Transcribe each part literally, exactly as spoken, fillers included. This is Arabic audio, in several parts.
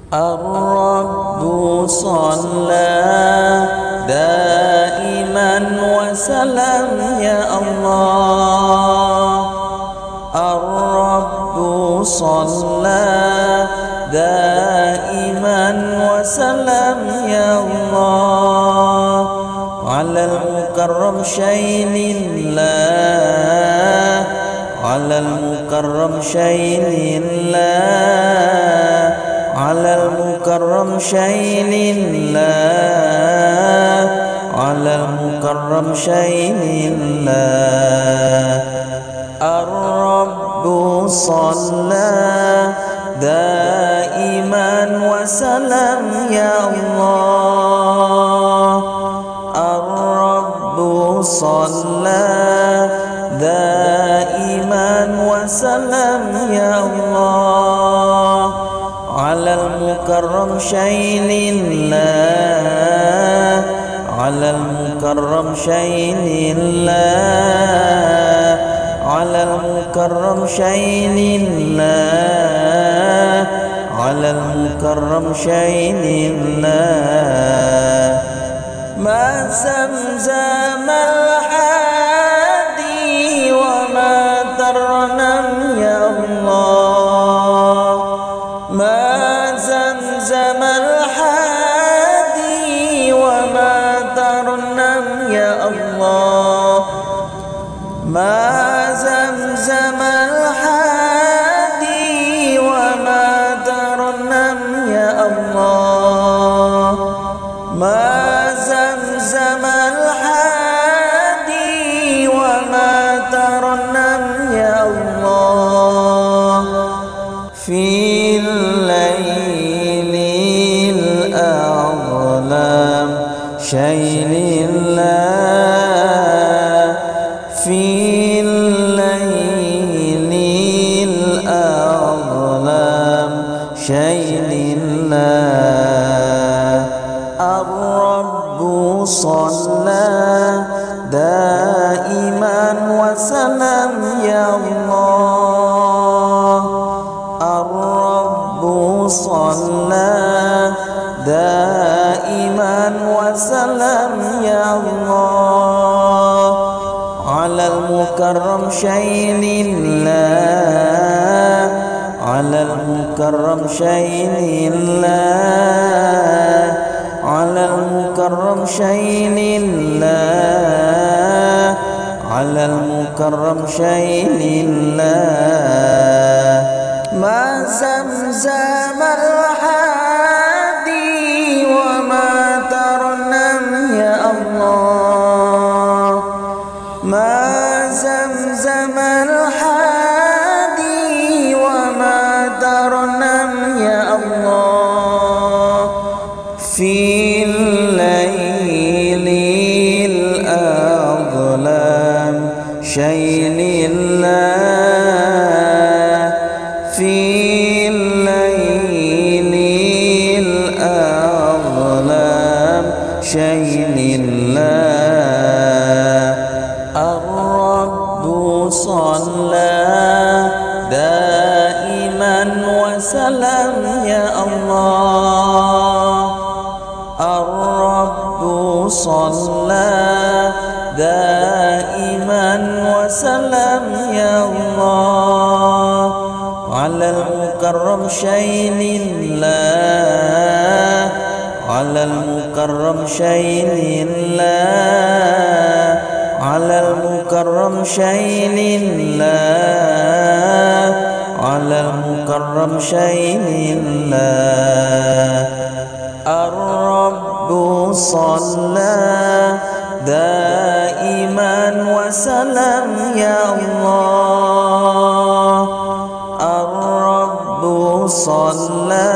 الرب صلى دائما وسلم يا الله. الرب صلى دائما وسلم يا الله على المكرم شين الله، على المكرم شين الله، على المكرم شين الله، على المكرم شين الله. الرب صلى دائما وسلم يا الله. الرب صلى دائما وسلم يا الله على المكرم شين الله، على المكرم شين الله، على المكرم شين الله، على المكرم شين الله. ما زمزم الحادي وما ترنم يا الله. ما زمزم الحادي وما ترنم يا الله. ما زمزم الحادي وما ترنم يا الله. ما زمزم الحادي وما ترنم يا الله. في الليل الأظلم شين الله، في الليل الأظلم شين الله. الرب صلى دائما وسلم يا الله. الرب صلى دائما وسلم يا الله على المكرم شين الله، على المكرم شين الله، على المكرم شين الله، على المكرم شين الله. ما زمزم الحادي وما ترنم يا الله. ما زمزم الحادي وما ترنم يا الله. في الليل الأظلم شين الله، في الليل الأظلم شين الله. الرب صلى دائما وسلم يا الله. الرب صلى دائما وسلم يا الله على المكرم شين الله، على المكرم شين الله، على المكرم شين الله، على المكرم شين الله. الرب صلى دائما وسلم يا الله. الرب صلى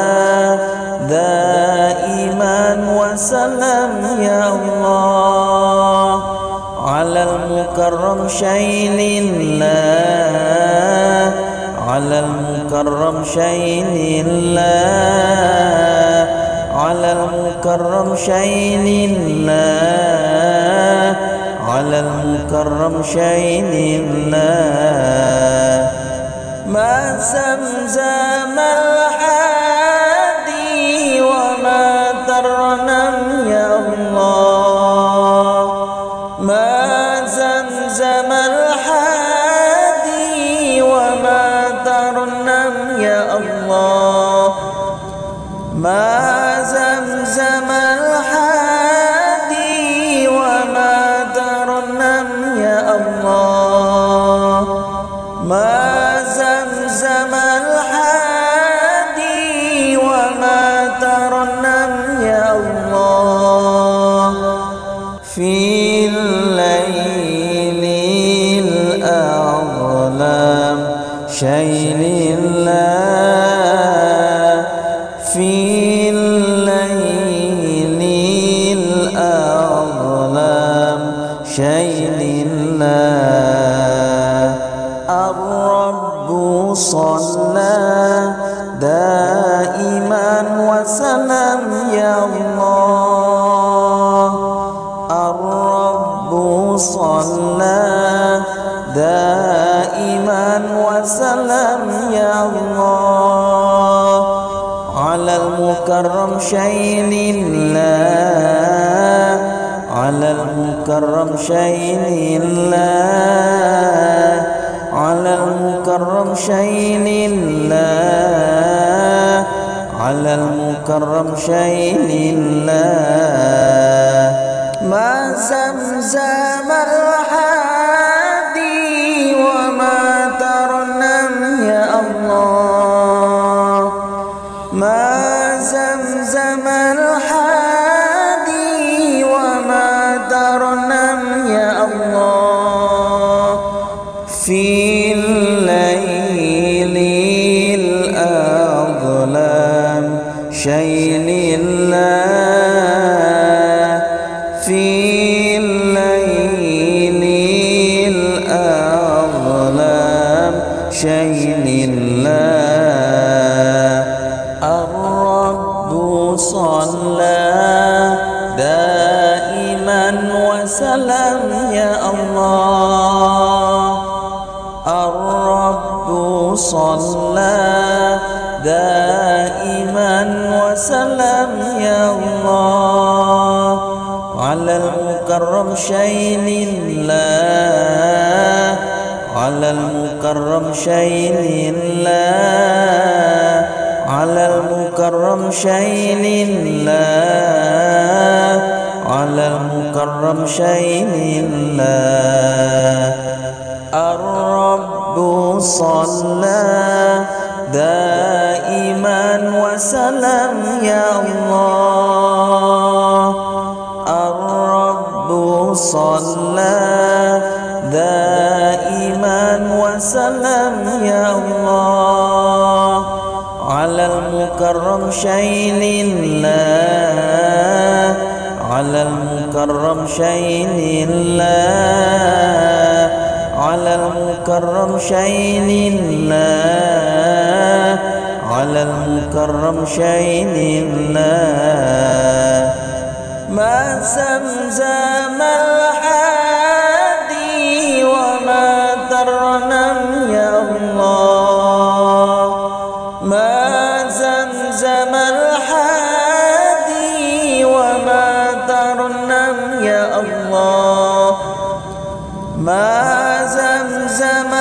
دائما وسلم يا الله على المكرم شين الله، على المكرم شين الله، على المكرم شين الله، على المكرم شين الله. ما زمزم الحادي ما زمزم الحادي وما ترنم يا الله ما زمزم الحادي وما ترنم يا الله في الليل الأظلم شين الله في الليل الأظلم شين الله الرب صلى دائما وسلم يا الله الرب صلى دائما وسلم يا الله على المكرم شين الله على المكرم شين الله على المكرم شين الله على المكرم شين الله ما زمزم الحادي وما ترنم يا الله ما زمزم الحادي وما ترنم يا الله في الليل الأظلم شين الله في الليل الأظلم شين الله الرب صلى دائما وسلم يا الله الرب صلى دائما وسلم يا الله على المكرم شين الله على المكرم شين الله على المكرم شين الله على المكرم شين الله الرب صلى دائما وسلم يا الله الرب صلى دائما وسلم يا الله على المكرم شين الله على المكرم شين الله على المكرم شين الله على المكرم شين الله ما زمزم الحادي وما ترنم يا الله ما زمزم الحادي وما ترنم يا الله ما زمزم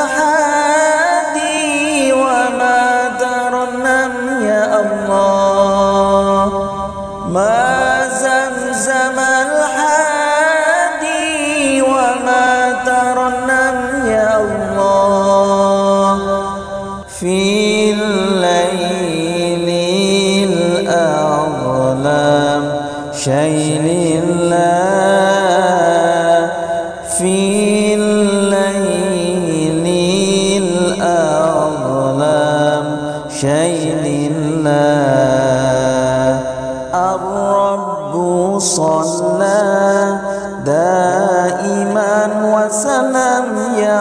الحادي وما ترنم يا الله ما زمزم الحادي وما ترنم يا الله في الليل الأظلم شين الله في الليل الأظلم شين الله الرب صلى دائما وسلم يا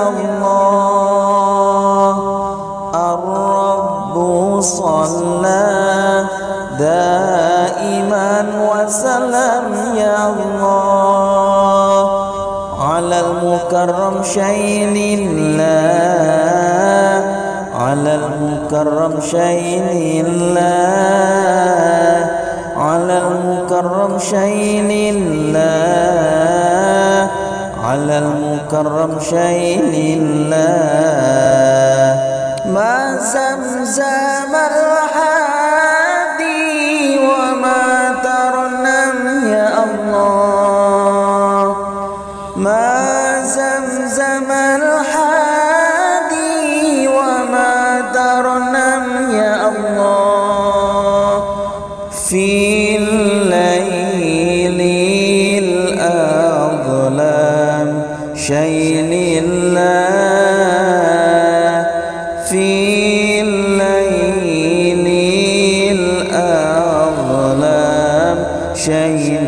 الله الرب صلى دائما وسلم يا الله على المكرم شين الله على المكرم شين الله على المكرم شين الله على المكرم شين الله ما زمزم الحادي في الليل الأظلم شين الله في الليل الأظلم شين